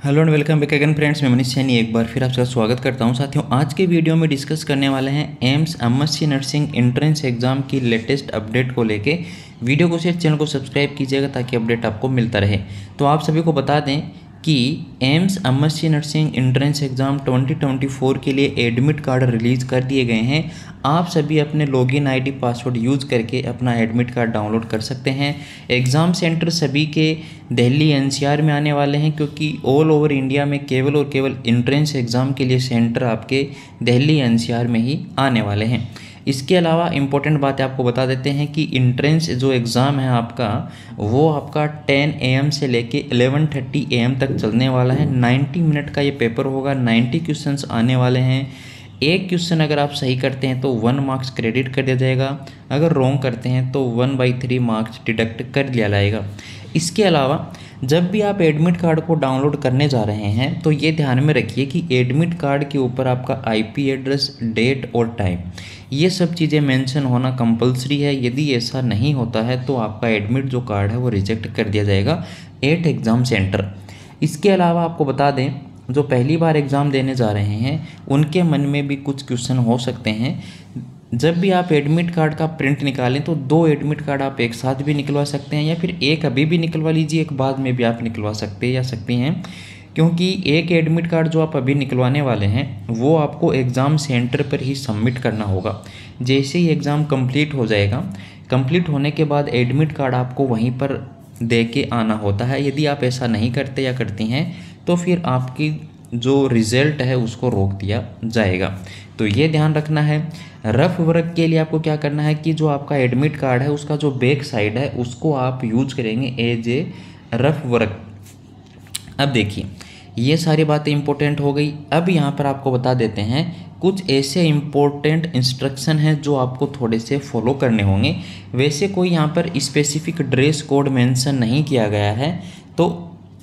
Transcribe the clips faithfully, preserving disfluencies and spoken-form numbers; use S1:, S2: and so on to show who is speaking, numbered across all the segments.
S1: Hello and welcome back again friends. मैं मनीष सैनी एक बार फिर आपका स्वागत करता हूं। साथियों, आज के वीडियो में डिस्कस करने वाले हैं AIIMS MSc nursing entrance exam की लेटेस्ट अपडेट को लेके। वीडियो को शेयर, चैनल को सब्सक्राइब कीजिएगा ताकि अपडेट आपको मिलता रहे। तो आप सभी को बता दें कि AIIMS MSc nursing entrance exam twenty twenty four के लिए एडमिट कार्ड रिलीज़ कर दिए गए हैं। आप सभी अपने लॉगिन आईडी पासवर्ड यूज़ करके अपना एडमिट कार्ड डाउनलोड कर सकते हैं। एग्ज़ाम सेंटर सभी के दिल्ली एनसीआर में आने वाले हैं, क्योंकि ऑल ओवर इंडिया में केवल और केवल एंट्रेंस एग्ज़ाम के लिए सेंटर आपके दिल्ली एनसीआर में ही आने वाले हैं। इसके अलावा इम्पोर्टेंट बात आपको बता देते हैं कि एंट्रेंस जो एग्ज़ाम है आपका, वो आपका टेन ए एम से लेके इलेवन थर्टी ए एम तक चलने वाला है। नाइन्टी मिनट का ये पेपर होगा। नाइन्टी क्वेश्चंस आने वाले हैं। एक क्वेश्चन अगर आप सही करते हैं तो वन मार्क्स क्रेडिट कर दिया जाएगा, अगर रॉन्ग करते हैं तो one by three marks deduct कर लिया जाएगा। इसके अलावा जब भी आप एडमिट कार्ड को डाउनलोड करने जा रहे हैं तो ये ध्यान में रखिए कि एडमिट कार्ड के ऊपर आपका आईपी एड्रेस, डेट और टाइम, ये सब चीज़ें मेंशन होना कंपलसरी है। यदि ऐसा नहीं होता है तो आपका एडमिट जो कार्ड है वो रिजेक्ट कर दिया जाएगा एट एग्ज़ाम सेंटर। इसके अलावा आपको बता दें, जो पहली बार एग्ज़ाम देने जा रहे हैं उनके मन में भी कुछ क्वेश्चन हो सकते हैं। जब भी आप एडमिट कार्ड का प्रिंट निकालें तो दो एडमिट कार्ड आप एक साथ भी निकलवा सकते हैं, या फिर एक अभी भी निकलवा लीजिए, एक बाद में भी आप निकलवा सकते हैं या सकती हैं। क्योंकि एक एडमिट कार्ड जो आप अभी निकलवाने वाले हैं वो आपको एग्ज़ाम सेंटर पर ही सबमिट करना होगा। जैसे ही एग्ज़ाम कंप्लीट हो जाएगा, कंप्लीट होने के बाद एडमिट कार्ड आपको वहीं पर दे के आना होता है। यदि आप ऐसा नहीं करते या करती हैं तो फिर आपकी जो रिज़ल्ट है उसको रोक दिया जाएगा। तो ये ध्यान रखना है। रफ वर्क के लिए आपको क्या करना है कि जो आपका एडमिट कार्ड है उसका जो बैक साइड है उसको आप यूज करेंगे एज ए रफ वर्क। अब देखिए, ये सारी बातें इंपॉर्टेंट हो गई। अब यहाँ पर आपको बता देते हैं कुछ ऐसे इम्पोर्टेंट इंस्ट्रक्शन हैं जो आपको थोड़े से फॉलो करने होंगे। वैसे कोई यहाँ पर स्पेसिफिक ड्रेस कोड मेंशन नहीं किया गया है, तो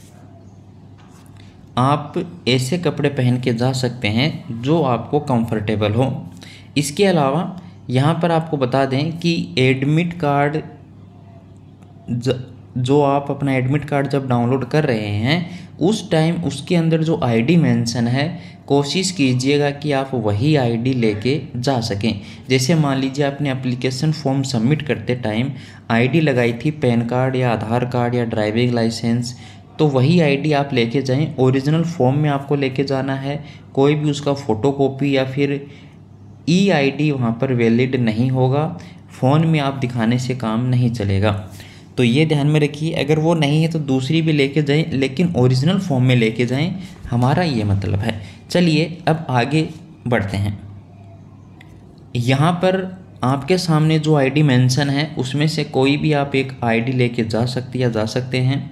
S1: आप ऐसे कपड़े पहन के जा सकते हैं जो आपको कंफर्टेबल हो। इसके अलावा यहाँ पर आपको बता दें कि एडमिट कार्ड ज, जो आप अपना एडमिट कार्ड जब डाउनलोड कर रहे हैं उस टाइम उसके अंदर जो आईडी मेंशन है, कोशिश कीजिएगा कि आप वही आईडी लेके जा सकें। जैसे मान लीजिए आपने एप्लीकेशन फॉर्म सबमिट करते टाइम आईडी लगाई थी पैन कार्ड या आधार कार्ड या ड्राइविंग लाइसेंस, तो वही आईडी आप लेके जाएं। ओरिजिनल फॉर्म में आपको लेके जाना है। कोई भी उसका फ़ोटोकॉपी या फिर ई आईडी वहाँ पर वैलिड नहीं होगा। फ़ोन में आप दिखाने से काम नहीं चलेगा, तो ये ध्यान में रखिए। अगर वो नहीं है तो दूसरी भी लेके जाएं, लेकिन ओरिजिनल फॉर्म में लेके जाएं, हमारा ये मतलब है। चलिए अब आगे बढ़ते हैं। यहाँ पर आपके सामने जो आईडी मेंशन है उसमें से कोई भी आप एक आईडी लेके जा सकती या जा सकते हैं।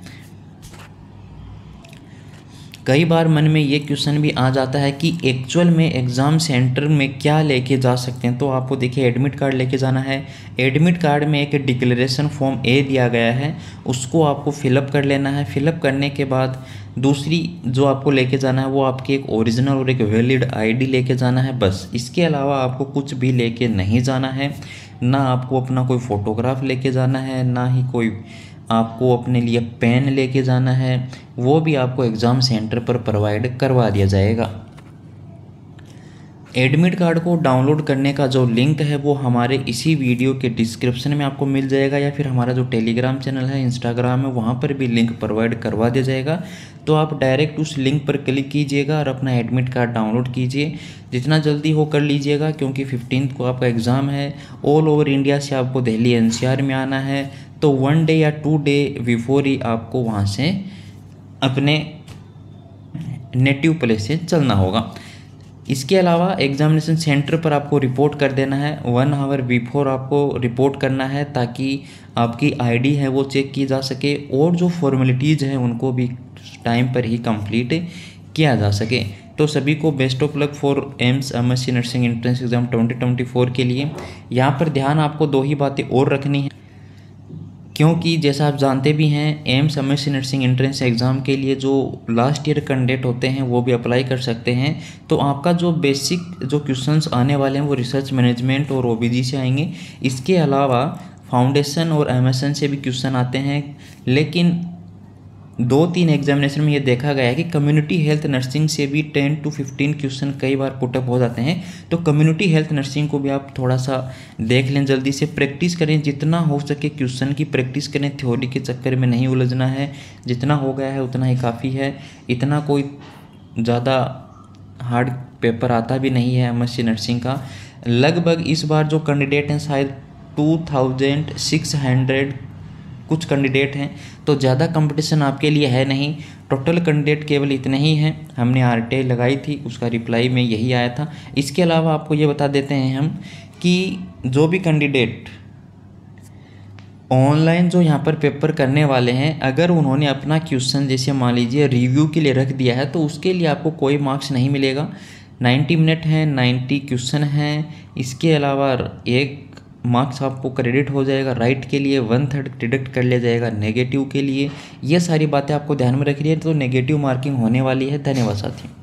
S1: कई बार मन में ये क्वेश्चन भी आ जाता है कि एक्चुअल में एग्ज़ाम सेंटर में क्या लेके जा सकते हैं। तो आपको देखिए एडमिट कार्ड लेके जाना है। एडमिट कार्ड में एक डिक्लेरेशन फॉर्म ए दिया गया है, उसको आपको फिलअप कर लेना है। फिलअप करने के बाद दूसरी जो आपको लेके जाना है वो आपकी एक ओरिजिनल और एक वैलिड आईडी लेके जाना है, बस। इसके अलावा आपको कुछ भी लेके नहीं जाना है। ना आपको अपना कोई फ़ोटोग्राफ लेके जाना है, ना ही कोई आपको अपने लिए पेन लेके जाना है। वो भी आपको एग्ज़ाम सेंटर पर प्रोवाइड करवा दिया जाएगा। एडमिट कार्ड को डाउनलोड करने का जो लिंक है वो हमारे इसी वीडियो के डिस्क्रिप्शन में आपको मिल जाएगा, या फिर हमारा जो टेलीग्राम चैनल है, इंस्टाग्राम है, वहाँ पर भी लिंक प्रोवाइड करवा दिया जाएगा। तो आप डायरेक्ट उस लिंक पर क्लिक कीजिएगा और अपना एडमिट कार्ड डाउनलोड कीजिए। जितना जल्दी हो कर लीजिएगा, क्योंकि फिफ्टींथ को आपका एग्ज़ाम है। ऑल ओवर इंडिया से आपको दिल्ली एनसीआर में आना है, तो वन डे या टू डे बिफोर ही आपको वहाँ से अपने नेटिव प्लेस से चलना होगा। इसके अलावा एग्जामिनेशन सेंटर पर आपको रिपोर्ट कर देना है। वन आवर बिफोर आपको रिपोर्ट करना है ताकि आपकी आईडी है वो चेक की जा सके, और जो फॉर्मेलिटीज़ हैं उनको भी टाइम पर ही कंप्लीट किया जा सके। तो सभी को best of luck for AIIMS MSc nursing entrance exam twenty twenty four के लिए। यहाँ पर ध्यान आपको दो ही बातें और रखनी है, क्योंकि जैसा आप जानते भी हैं AIIMS MSc nursing entrance exam के लिए जो लास्ट ईयर कैंडिडेट होते हैं वो भी अप्लाई कर सकते हैं। तो आपका जो बेसिक जो क्वेश्चंस आने वाले हैं वो रिसर्च मैनेजमेंट और ओबीजी से आएंगे। इसके अलावा फाउंडेशन और एमएसएन से भी क्वेश्चन आते हैं, लेकिन दो तीन एग्जामिनेशन में ये देखा गया है कि कम्युनिटी हेल्थ नर्सिंग से भी टेन टू फिफ्टीन क्वेश्चन कई बार पुटअप हो जाते हैं। तो कम्युनिटी हेल्थ नर्सिंग को भी आप थोड़ा सा देख लें, जल्दी से प्रैक्टिस करें, जितना हो सके क्वेश्चन की प्रैक्टिस करें, थ्योरी के चक्कर में नहीं उलझना है। जितना हो गया है उतना ही काफ़ी है, इतना कोई ज़्यादा हार्ड पेपर आता भी नहीं है एमएससी नर्सिंग का। लगभग इस बार जो कैंडिडेट हैं शायद टू थाउजेंड सिक्स हंड्रेड कुछ कैंडिडेट हैं, तो ज़्यादा कंपटीशन आपके लिए है नहीं। टोटल कैंडिडेट केवल इतने ही हैं। हमने आरटीआई लगाई थी, उसका रिप्लाई में यही आया था। इसके अलावा आपको ये बता देते हैं हम कि जो भी कैंडिडेट ऑनलाइन जो यहाँ पर पेपर करने वाले हैं, अगर उन्होंने अपना क्वेश्चन जैसे मान लीजिए रिव्यू के लिए रख दिया है तो उसके लिए आपको कोई मार्क्स नहीं मिलेगा। नाइन्टी मिनट हैं, नाइन्टी क्वेश्चन हैं। इसके अलावा एक मार्क्स आपको क्रेडिट हो जाएगा राइट के लिए, वन थर्ड डिडक्ट कर लिया जाएगा नेगेटिव के लिए। ये सारी बातें आपको ध्यान में रखनी है, तो नेगेटिव मार्किंग होने वाली है। धन्यवाद साथियों।